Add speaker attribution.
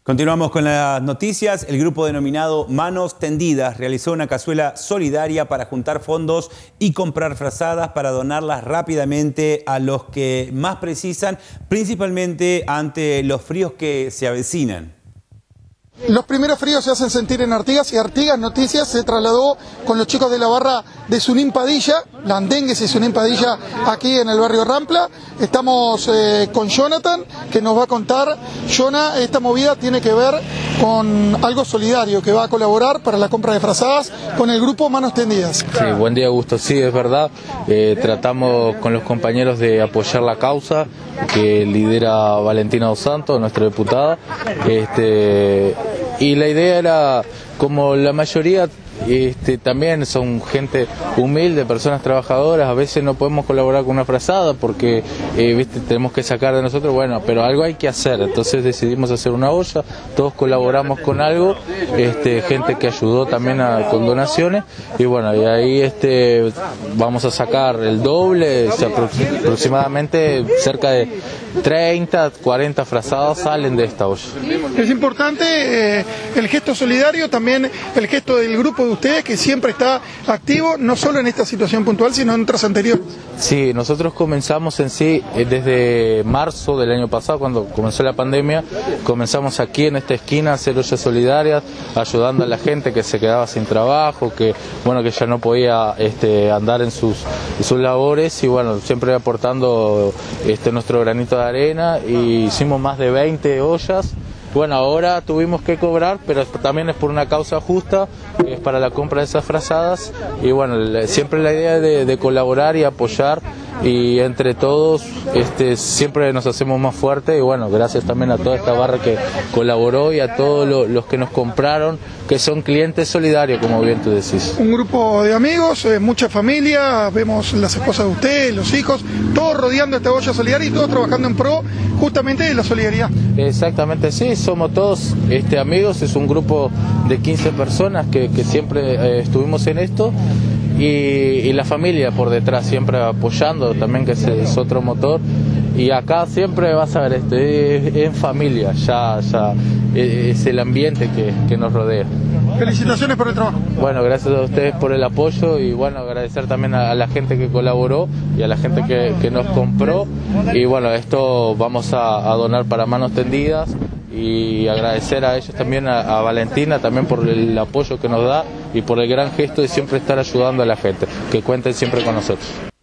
Speaker 1: Continuamos con las noticias. El grupo denominado Manos Tendidas realizó una cazuela solidaria para juntar fondos y comprar frazadas para donarlas rápidamente a los que más precisan, principalmente ante los fríos que se avecinan.
Speaker 2: Los primeros fríos se hacen sentir en Artigas y Artigas Noticias se trasladó con los chicos de la barra de Sunín Padilla, Landengues y Sunín Padilla, aquí en el barrio Rampla. Estamos con Jonathan, que nos va a contar. Jonah, esta movida tiene que ver con algo solidario, que va a colaborar para la compra de frazadas con el grupo Manos Tendidas.
Speaker 3: Sí, buen día, Augusto. Sí, es verdad. Tratamos con los compañeros de apoyar la causa que lidera Valentina Dos Santos, nuestra diputada. Y la idea era, como la mayoría también son gente humilde, personas trabajadoras, a veces no podemos colaborar con una frazada porque tenemos que sacar de nosotros, bueno, pero algo hay que hacer, entonces decidimos hacer una olla, todos colaboramos con algo, gente que ayudó también con donaciones, y bueno, y ahí vamos a sacar el doble, aproximadamente cerca de 30, 40 frazadas salen de esta olla.
Speaker 2: Es importante el gesto solidario, también el gesto del grupo de ustedes, que siempre está activo, no solo en esta situación puntual, sino en otras anteriores.
Speaker 3: Sí, nosotros comenzamos en sí desde marzo del año pasado, cuando comenzó la pandemia, comenzamos aquí en esta esquina a hacer ollas solidarias, ayudando a la gente que se quedaba sin trabajo, que ya no podía andar en sus labores, y bueno, siempre aportando nuestro granito de arena, y hicimos más de 20 ollas. Bueno, ahora tuvimos que cobrar, pero también es por una causa justa, es para la compra de esas frazadas, y bueno, siempre la idea de colaborar y apoyar, y entre todos siempre nos hacemos más fuertes, y bueno, gracias también a toda esta barra que colaboró y a todos los que nos compraron, que son clientes solidarios, como bien tú decís.
Speaker 2: Un grupo de amigos, mucha familia, vemos las esposas de ustedes, los hijos, todos rodeando esta olla solidaria y todos trabajando en pro justamente de la solidaridad.
Speaker 3: Exactamente, sí, somos todos amigos, es un grupo de 15 personas que siempre estuvimos en esto, y la familia por detrás siempre apoyando también, que es otro motor, y acá siempre vas a ver en familia, ya es el ambiente que nos rodea.
Speaker 2: Felicitaciones por el trabajo.
Speaker 3: Bueno, gracias a ustedes por el apoyo, y bueno, agradecer también a la gente que colaboró y a la gente que nos compró, y bueno, esto vamos a donar para Manos Tendidas, y agradecer a ellos también, a Valentina también por el apoyo que nos da y por el gran gesto de siempre estar ayudando a la gente, que cuenten siempre con nosotros.